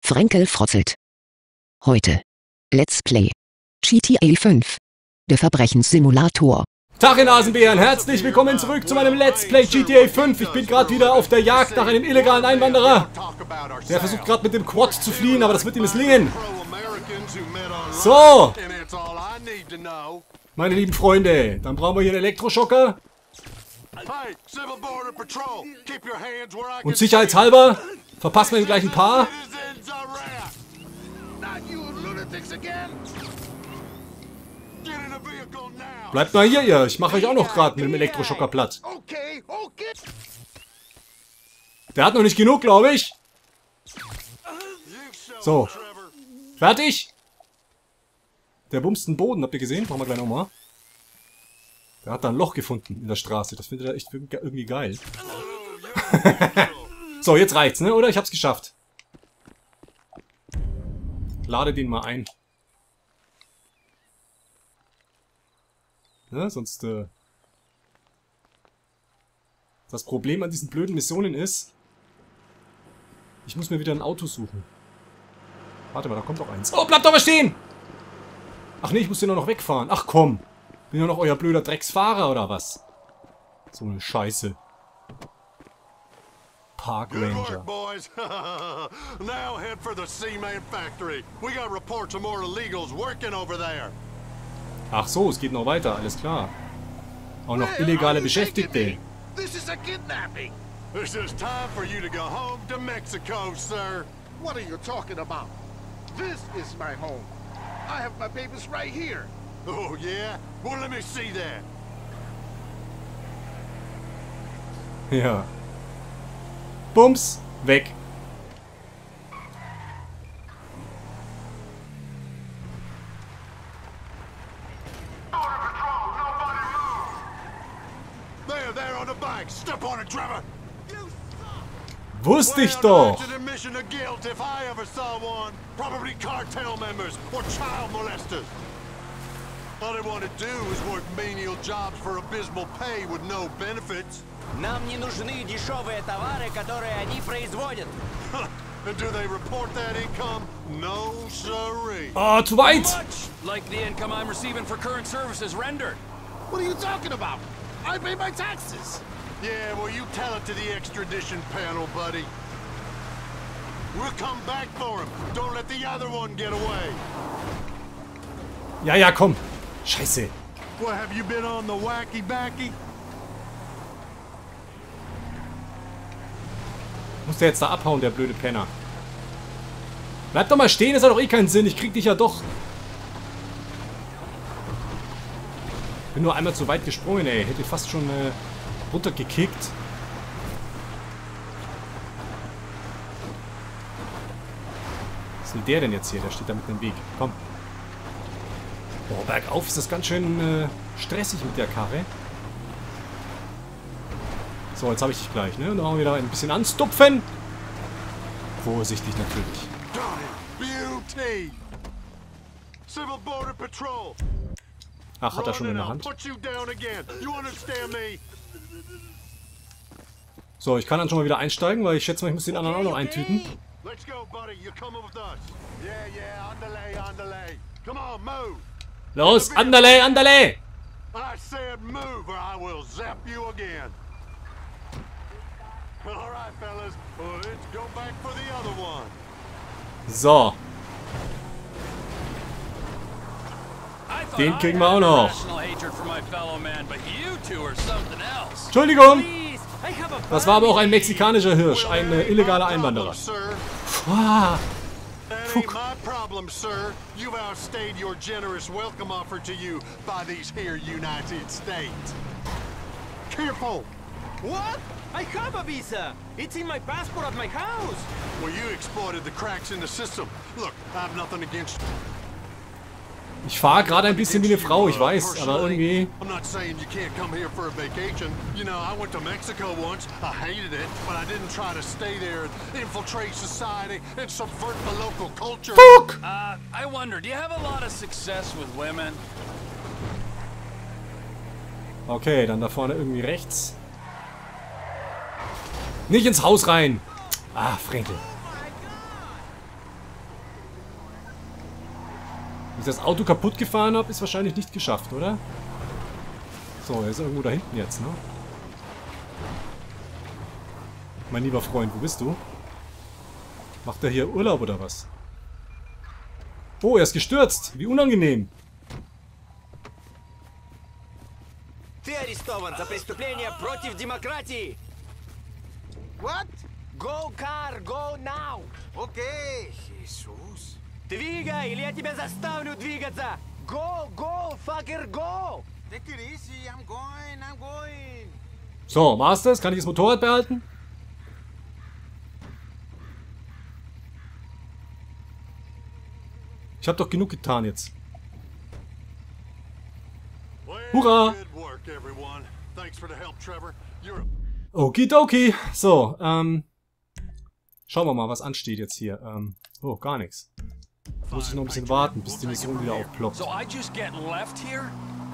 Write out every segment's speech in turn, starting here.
Frenkel frotzelt. Heute. Let's Play. GTA 5. Der Verbrechenssimulator. Tag ihr Nasenbären, herzlich willkommen zurück zu meinem Let's Play GTA 5. Ich bin gerade wieder auf der Jagd nach einem illegalen Einwanderer. Der versucht gerade mit dem Quad zu fliehen, aber das wird ihm misslingen. So. Meine lieben Freunde, dann brauchen wir hier einen Elektroschocker. Und sicherheitshalber verpassen wir ihm gleich ein paar. Bleibt mal hier, ihr. Ich mache euch auch noch gerade mit dem Elektroschocker platt. Der hat noch nicht genug, glaube ich. So. Fertig. Der bumst den Boden, habt ihr gesehen? Machen wir gleich nochmal. Der hat da ein Loch gefunden in der Straße. Das findet er echt irgendwie geil. So, jetzt reicht's, ne? Oder? Ich hab's geschafft. Lade den mal ein. Ja, sonst, das Problem an diesen blöden Missionen ist, ich muss mir wieder ein Auto suchen. Warte mal, da kommt doch eins. Oh, bleibt doch mal stehen! Ach nee, ich muss den nur noch wegfahren. Ach komm. Bin ja noch euer blöder Drecksfahrer, oder was? So eine Scheiße. Park Ranger. Now head for the Seaman Factory. We got reports of more illegals working over there. Ach so, es geht noch weiter, alles klar. Auch noch illegale Beschäftigte. This is a kidnapping. This is time for you to go home to Mexico, sir. What are you talking about? This is my home. I have my papers right here. Oh, yeah? Well, let me see that. Ja. Bums, weg. There on the bike. Step on it, Trevor. Wusste ich doch. Admission of guilt if I ever saw one. Probably cartel members or child molesters. All they want to do is work menial jobs for abysmal pay with no benefits. Нам не нужны дешевые товары, которые они производят. And do they report that income? No, sirree. Oh, zu weit. Like the income I'm receiving for current services rendered. What are you talking about? I pay my taxes. Yeah, well, you tell it to the extradition panel, buddy. We'll come back for him. Don't let the other one get away. Ja, ja, komm. Scheiße. Well, have you been on the wacky-backy? Muss der jetzt da abhauen, der blöde Penner. Bleib doch mal stehen, das hat doch eh keinen Sinn. Ich krieg dich ja doch. Bin nur einmal zu weit gesprungen, ey. Hätte fast schon runtergekickt. Was ist denn der denn jetzt hier? Der steht da mitten im Weg. Komm. Boah, bergauf ist das ganz schön stressig mit der Karre. So, jetzt habe ich dich gleich, ne? Und dann machen wir da ein bisschen anstupfen. Vorsichtig natürlich. Beauty. Civil Border Patrol. Ach, hat er schon in der Hand. So, ich kann dann schon mal wieder einsteigen, weil ich schätze mal, ich muss den anderen auch noch eintüten. Los, andale, andale! So. Den kriegen wir auch noch. Entschuldigung. Das war aber auch ein mexikanischer Hirsch, ein illegaler Einwanderer. Wow. Fuck. Careful. What? I have a visa. It's in my passport at my house. Well, you exploited the cracks in the system. Look, I have nothing against you. Ich fahre gerade ein bisschen wie eine Frau, ich weiß, aber irgendwie... I'm not saying you can't come here for a vacation. You know, I went to Mexico once. I hated it, but I didn't try to stay there and infiltrate society and subvert the local culture. Fuck! I wonder, do you have a lot of success with women? Okay, dann da vorne irgendwie rechts. Nicht ins Haus rein! Ah, Frenkel. ich das Auto kaputt gefahren habe, ist wahrscheinlich nicht geschafft, oder? So, er ist irgendwo da hinten jetzt, ne? Mein lieber Freund, wo bist du? Macht er hier Urlaub oder was? Oh, er ist gestürzt. Wie unangenehm. Ты арестован за преступление против демократии. What? Go car, go now. Okay, Jesus. Двигай, или я тебя заставлю двигаться. Go, go, fucker, go. Take it easy. I'm going. So, war's das? Kann ich das Motorrad behalten? Ich habe doch genug getan jetzt. Hurra! Good work, everyone. Thanks for the help, Trevor. You're Okidoki. So, schauen wir mal, was ansteht jetzt hier. Oh, gar nichts. Muss ich noch ein bisschen warten, bis die Mission wieder aufploppt. So I just get left here?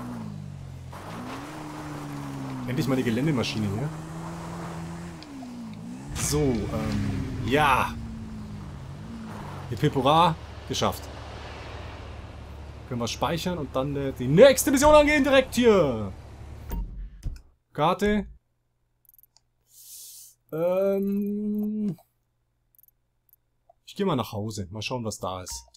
Endlich mal die Geländemaschine hier. So, ja. Die Pepora geschafft. Können wir speichern und dann die nächste Mission angehen direkt hier. Karte. Ich gehe mal nach Hause. Mal schauen, was da ist.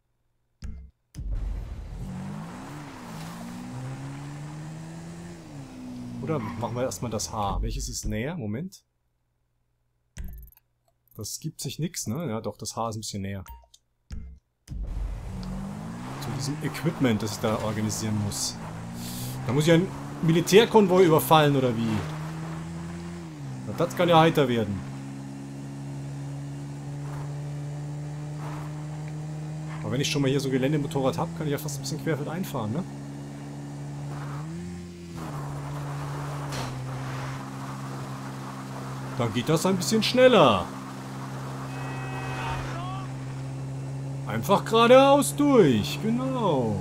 Oder machen wir erstmal das H. Welches ist näher? Moment. Das gibt sich nichts, ne? Ja, doch, das H ist ein bisschen näher. Zu diesem Equipment, das ich da organisieren muss. Da muss ich einen Militärkonvoi überfallen, oder wie? Na, das kann ja heiter werden. Aber wenn ich schon mal hier so ein Geländemotorrad habe, kann ich ja fast ein bisschen querfeld einfahren, ne? Dann geht das ein bisschen schneller. Einfach geradeaus durch, genau.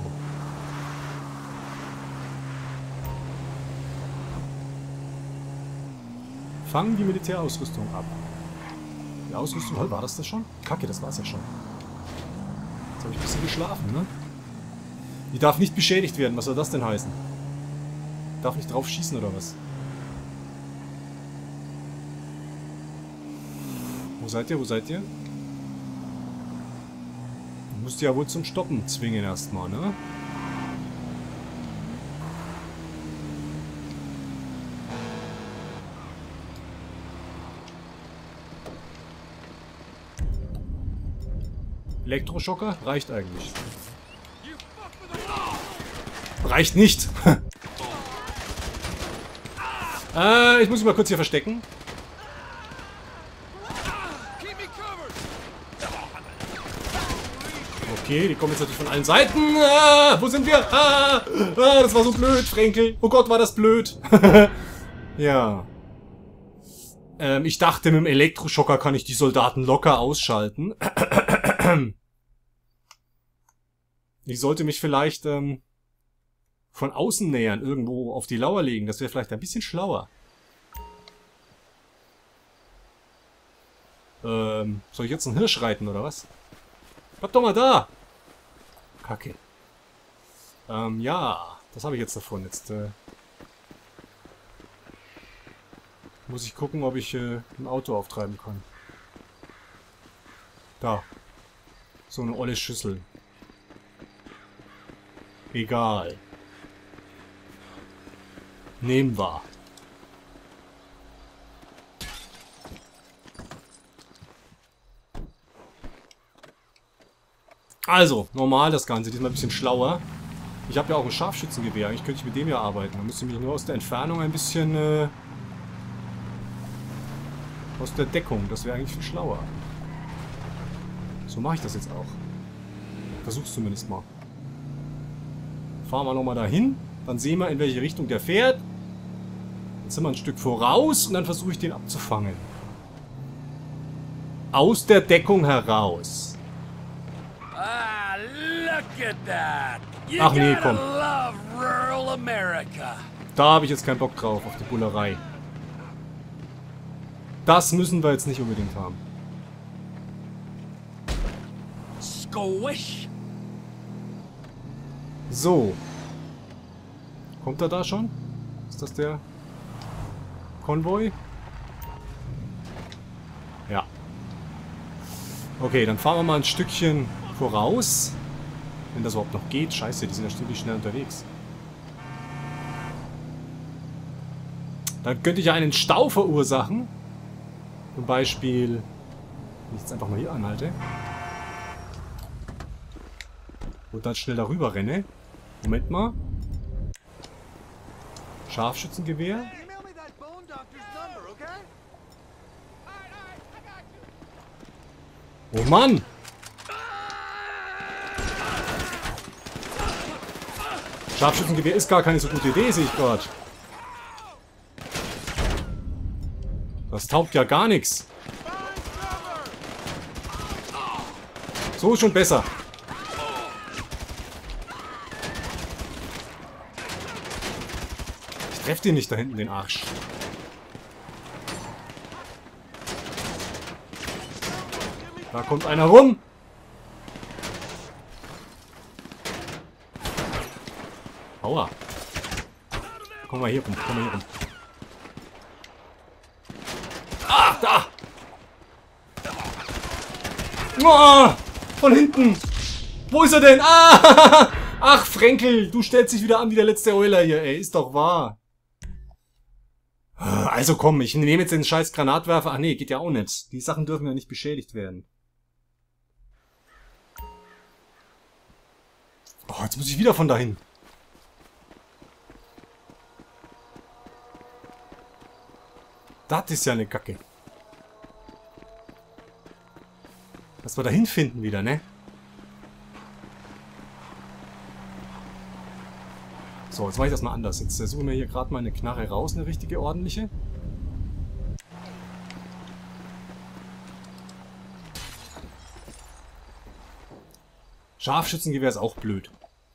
Fangen die Militärausrüstung ab. Die Ausrüstung, war das schon? Kacke, das war's ja schon. Jetzt habe ich ein bisschen geschlafen, ne? Die darf nicht beschädigt werden, was soll das denn heißen? Darf nicht drauf schießen oder was? Wo seid ihr? Wo seid ihr? Du musst ja wohl zum Stoppen zwingen erstmal, ne? Elektroschocker? Reicht eigentlich. Reicht nicht! Ich muss mich mal kurz hier verstecken. Okay, die kommen jetzt natürlich von allen Seiten. Ah, wo sind wir? Das war so blöd, Frenkel. Oh Gott, war das blöd. Ja. Ich dachte, mit dem Elektroschocker kann ich die Soldaten locker ausschalten. Ich sollte mich vielleicht von außen nähern, irgendwo auf die Lauer legen. Das wäre vielleicht ein bisschen schlauer. Soll ich jetzt einen Hirsch reiten, oder was? Bleib doch mal da! Kacke. Ja, das habe ich jetzt davon. Jetzt muss ich gucken, ob ich ein Auto auftreiben kann. Da. So eine olle Schüssel. Egal. Nehmen wir. Also, normal das Ganze, diesmal ein bisschen schlauer. Ich habe ja auch ein Scharfschützengewehr, eigentlich könnte ich mit dem ja arbeiten. Da müsste ich mich nur aus der Entfernung ein bisschen aus der Deckung, das wäre eigentlich viel schlauer. So mache ich das jetzt auch. Versuch's zumindest mal. Fahren wir nochmal dahin, dann sehen wir, in welche Richtung der fährt. Jetzt sind wir ein Stück voraus und dann versuche ich den abzufangen. Aus der Deckung heraus. Ah, look at that. You Ach nee, gotta komm. love rural America. Da habe ich jetzt keinen Bock drauf, auf die Bullerei. Das müssen wir jetzt nicht unbedingt haben. Squish. So. Kommt er da schon? Ist das der Konvoi? Ja. Okay, dann fahren wir mal ein Stückchen voraus. Wenn das überhaupt noch geht. Scheiße, die sind ja ziemlich schnell unterwegs. Dann könnte ich ja einen Stau verursachen. Zum Beispiel, wenn ich jetzt einfach mal hier anhalte. Und dann schnell darüber renne. Moment mal. Scharfschützengewehr. Oh Mann! Scharfschützengewehr ist gar keine so gute Idee, sehe ich gerade. Das taugt ja gar nichts. So ist schon besser. Ich treffe den nicht da hinten, den Arsch. Da kommt einer rum. Aua. Komm mal hier rum, komm mal hier rum. Ah, da! Oh, von hinten! Wo ist er denn? Ah! Ach, Frenkel, du stellst dich wieder an wie der letzte Euler hier, ey. Ist doch wahr. Also komm, ich nehme jetzt den scheiß Granatwerfer. Ach nee, geht ja auch nicht. Die Sachen dürfen ja nicht beschädigt werden. Oh, jetzt muss ich wieder von dahin. Das ist ja eine Kacke. Dass wir dahin finden wieder, ne? So, jetzt mache ich das mal anders. Jetzt suchen wir hier gerade mal eine Knarre raus, eine richtige, ordentliche. Scharfschützengewehr ist auch blöd.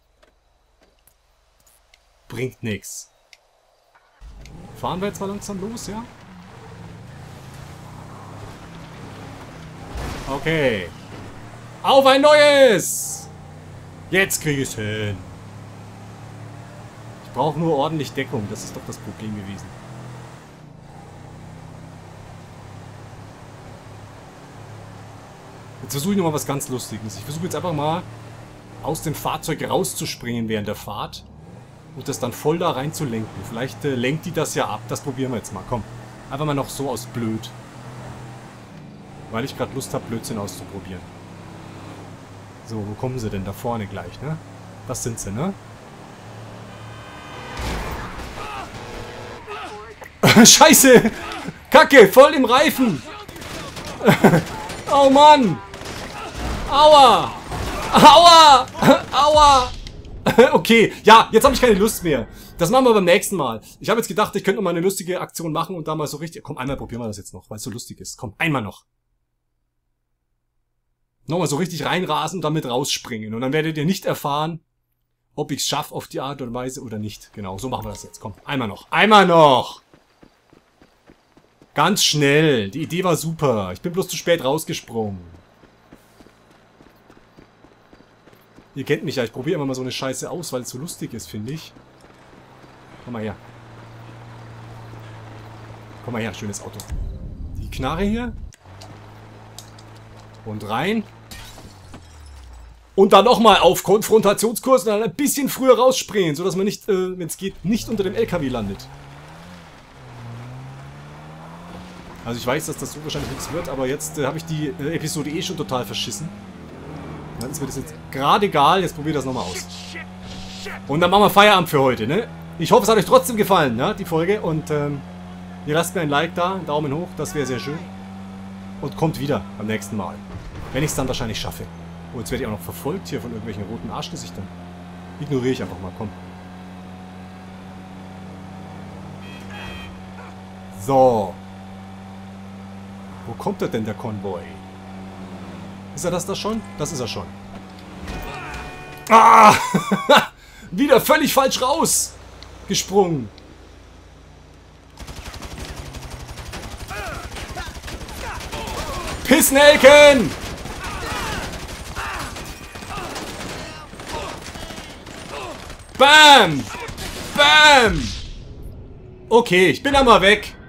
Bringt nix. Fahren wir jetzt mal langsam los, ja? Okay. Auf ein neues! Jetzt kriege ich es hin. Ich brauche nur ordentlich Deckung. Das ist doch das Problem gewesen. Jetzt versuche ich nochmal was ganz Lustiges. Ich versuche jetzt einfach mal aus dem Fahrzeug rauszuspringen während der Fahrt. Und das dann voll da rein zu lenken. Vielleicht lenkt die das ja ab. Das probieren wir jetzt mal. Komm. Einfach mal noch so aus blöd. Weil ich gerade Lust habe, Blödsinn auszuprobieren. So, wo kommen sie denn? Da vorne gleich, ne? Das sind sie, ne? Scheiße! Kacke! Voll im Reifen! Oh Mann! Aua! Aua! Aua! Okay, ja, jetzt habe ich keine Lust mehr. Das machen wir beim nächsten Mal. Ich habe jetzt gedacht, ich könnte noch mal eine lustige Aktion machen und da mal so richtig... Komm, einmal probieren wir das jetzt noch, weil es so lustig ist. Komm, einmal noch. Nochmal so richtig reinrasen und damit rausspringen. Und dann werdet ihr nicht erfahren, ob ich es schaffe auf die Art und Weise oder nicht. Genau, so machen wir das jetzt. Komm, einmal noch. Einmal noch! Ganz schnell. Die Idee war super. Ich bin bloß zu spät rausgesprungen. Ihr kennt mich ja. Ich probiere immer mal so eine Scheiße aus, weil es so lustig ist, finde ich. Komm mal her. Komm mal her, schönes Auto. Die Knarre hier. Und rein. Und dann nochmal auf Konfrontationskurs und dann ein bisschen früher rausspringen, sodass man nicht, wenn es geht, nicht unter dem LKW landet. Also ich weiß, dass das so wahrscheinlich nichts wird, aber jetzt habe ich die Episode eh schon total verschissen. Dann ist mir das jetzt gerade egal, jetzt probiere ich das nochmal aus. Und dann machen wir Feierabend für heute, ne? Ich hoffe, es hat euch trotzdem gefallen, ne, die Folge. Und ihr lasst mir ein Like da, einen Daumen hoch, das wäre sehr schön. Und kommt wieder beim nächsten Mal. Wenn ich es dann wahrscheinlich schaffe. Oh, jetzt werde ich auch noch verfolgt hier von irgendwelchen roten Arschgesichtern. Ignoriere ich einfach mal, komm. So. Wo kommt er denn, der Konvoi? Ist er das da schon? Das ist er schon. Ah! Wieder völlig falsch raus! Gesprungen. Pissnelken! Bam! Bam! Okay, ich bin aber weg.